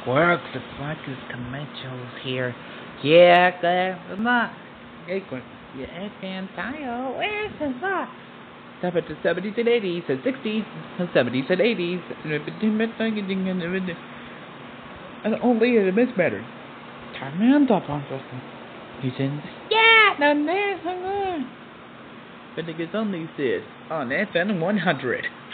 works. It's like his tomatoes here. Yeah, that's not. Yeah, Kyle, where's the fuck? 70s and 80s and 60s and 70s and 80s. And only in a mismattered. Turn up on something. He's in. Yeah, no, there's a good. But it is only this on FM 100.